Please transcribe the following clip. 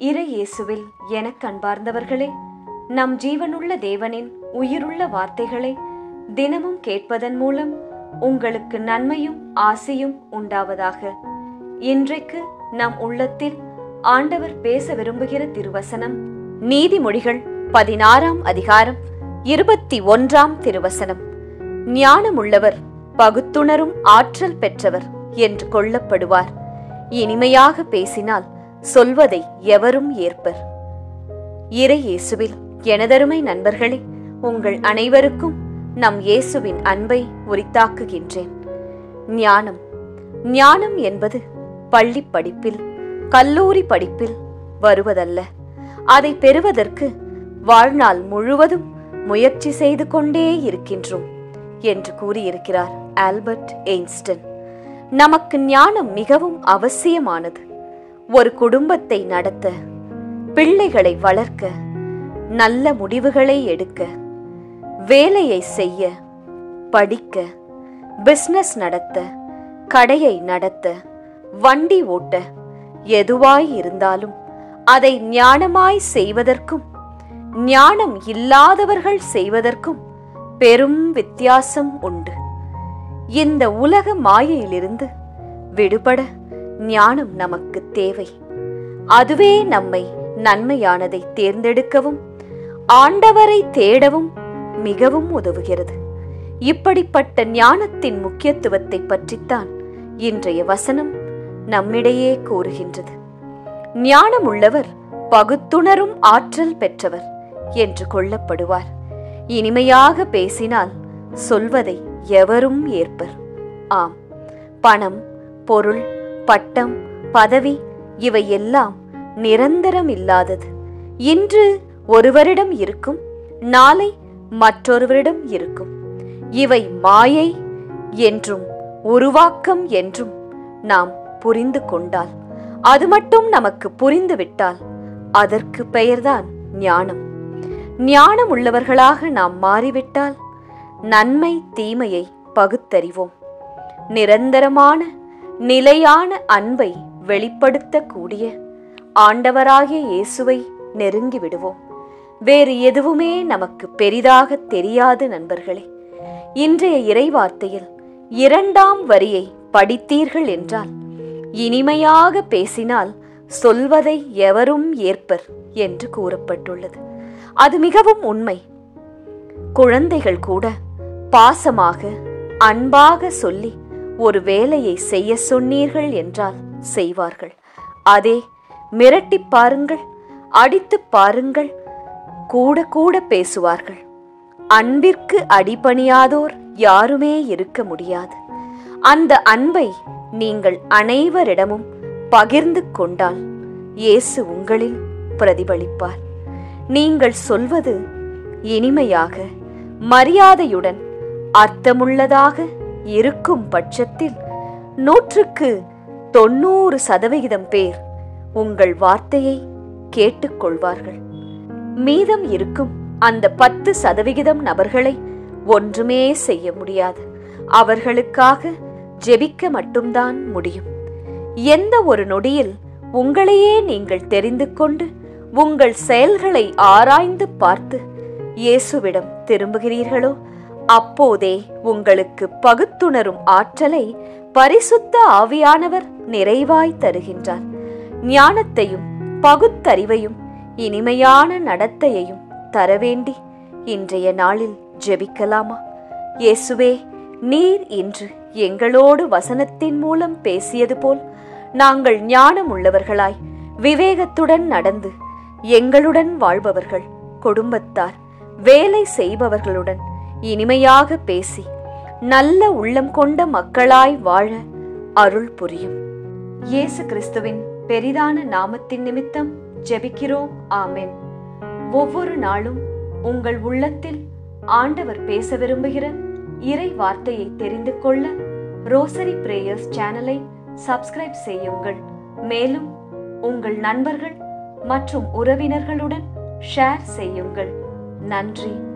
இறை இயேசுவில் எனக் அன்பார்ந்தவர்களே, நம் ஜீவனுள்ள தேவனின் உயிருள்ள வார்த்தைகளை தினமும் கேட்பதன் மூலம் உங்களுக்கு நன்மையும் ஆசையும் உண்டாவதாக. இன்றைக்கு நம் உள்ளத்தில் ஆண்டவர் பேச விரும்புகிற திருவசனம் நீதிமொழிகள் 16ஆம் அதிகாரம் 21ஆம் திருவசனம். ஞானமுள்ளவர் பகுத்துணரும் ஆற்றல் பெற்றவர் என்று கொள்ளப்படுவார். இனிமையாக பேசினால் சொல்வதை எவரும் ஏற்பர். இறை இயேசுவில் எனதருமை நண்பர்களே, உங்கள் அனைவருக்கும் நம் இயேசுவின் அன்பை உரித்தாக்குகின்றேன். ஞானம் என்பது பள்ளி படிப்பில் கல்லூரி படிப்பில் வருவதல்ல. அதை பெறுவதற்கு வாழ்நாள் முழுவதும் முயற்சி செய்து கொண்டே இருக்கின்றோம் என்று கூறியிருக்கிறார் ஆல்பர்ட் ஐன்ஸ்டைன். நமக்கு ஞானம் மிகவும் அவசியமானது. ஒரு குடும்பத்தை நடத்த, பிள்ளைகளை வளர்க்க, நல்ல முடிவுகளை எடுக்க, வேலையை செய்ய, படிக்க, பிசினஸ் நடத்த, கடையை நடத்த, வண்டி ஓட்ட, எதுவாய் இருந்தாலும் அதை ஞானமாய் செய்வதற்கும் ஞானம் இல்லாதவர்கள் செய்வதற்கும் பெரும் வித்தியாசம் உண்டு. இந்த உலக மாயையிலிருந்து விடுபட ஞானம் நமக்கு தேவை. அதுவே நம்மை நன்மையானதை தேர்ந்தெடுக்கவும் ஆண்டவரை தேடவும் மிகவும் உதவுகிறது. இப்படிப்பட்ட ஞானத்தின் முக்கியத்துவத்தை பற்றித்தான் இன்றைய வசனம் நம்மிடையே கூறுகின்றது. ஞானம் உள்ளவர் பகுத்துணரும் ஆற்றல் பெற்றவர் என்று கொள்ளப்படுவார். இனிமையாக பேசினால் சொல்வதை எவரும் ஏற்பர். ஆம், பணம், பொருள், பட்டம், பதவி இவையெல்லாம் நிரந்தரம் இல்லாதது. இன்று ஒருவரிடம் இருக்கும், நாளை மற்றொருவரிடம் இருக்கும். இவை மாயை என்றும் உருவாக்கம் என்றும் நாம் புரிந்து கொண்டால், அது மட்டும் நமக்கு புரிந்துவிட்டால் அதற்கு பெயர்தான் ஞானம். ஞானம் உள்ளவர்களாக நாம் மாறிவிட்டால் நன்மை தீமையை பகுத்தறிவோம். நிரந்தரமான நிலையான அன்பை வெளிப்படுத்தக்கூடிய ஆண்டவராகிய இயேசுவை நெருங்கி விடுவோம். வேறு எதுவுமே நமக்கு பெரிதாக தெரியாது. நண்பர்களே, இன்றைய இறைவார்த்தையில் 2ஆம் வரியை படித்தீர்கள் என்றால், இனிமையாக பேசினால் சொல்வதை எவரும் ஏற்பர் என்று கூறப்பட்டுள்ளது. அது மிகவும் உண்மை. குழந்தைகள் கூட பாசமாக அன்பாக சொல்லி ஒரு வேலையை செய்ய சொன்னீர்கள் என்றால் செய்வார்கள். அதே மிரட்டி பாருங்கள், அடித்து பாருங்கள், கூட கூட பேசுவார்கள். அன்பிற்கு அடிபணியாதோர் யாருமே இருக்க முடியாது. அந்த அன்பை நீங்கள் அனைவரிடமும் பகிர்ந்து கொண்டால் இயேசு உங்களில் பிரதிபலிப்பார். நீங்கள் சொல்வது இனிமையாக, மரியாதையுடன், அர்த்தமுள்ளதாக இருக்கும் பட்சத்தில் 100க்கு 90% பேர் உங்கள் வார்த்தையை கேட்டுக்கொள்வார்கள். மீதம் இருக்கும் அந்த 10% நபர்களை ஒன்றுமே செய்ய முடியாது. அவர்களுக்காக ஜெபிக்க மட்டும்தான் முடியும். எந்த ஒரு நொடியில் உங்களையே நீங்கள் தெரிந்து கொண்டு உங்கள் செயல்களை ஆராய்ந்து பார்த்து இயேசுவிடம் திரும்புகிறீர்களோ, அப்போதே உங்களுக்கு பகுத்துணரும் ஆற்றலை பரிசுத்த ஆவியானவர் நிறைவாய் தருகின்றார். ஞானத்தையும் பகுத்தறிவையும் இனிமையான நடத்தையையும் தரவேண்டி இன்றைய நாளில் ஜெபிக்கலாமா? இயேசுவே, நீர் இன்று எங்களோடு வசனத்தின் மூலம் பேசியது போல் நாங்கள் ஞானம் உள்ளவர்களாய் விவேகத்துடன் நடந்து எங்களுடன் வாழ்பவர்கள், குடும்பத்தார், வேலை செய்பவர்களுடன் இனிமையாக பேசி நல்ல உள்ளம் கொண்ட மக்களாய் வாழ அருள் புரியும். இயேசு கிறிஸ்துவின் பெரிதான நாமத்தின் நிமித்தம் ஜெபிக்கிறோம். ஆமென். ஒவ்வொரு நாளும் உங்கள் உள்ளத்தில் ஆண்டவர் பேச விரும்புகிற இறை வார்த்தையை தெரிந்து கொள்ள ரோசரி பிரேயர்ஸ் சேனலை சப்ஸ்கிரைப் செய்யுங்கள். மேலும் உங்கள் நண்பர்கள் மற்றும் உறவினர்களுடன் ஷேர் செய்யுங்கள். நன்றி.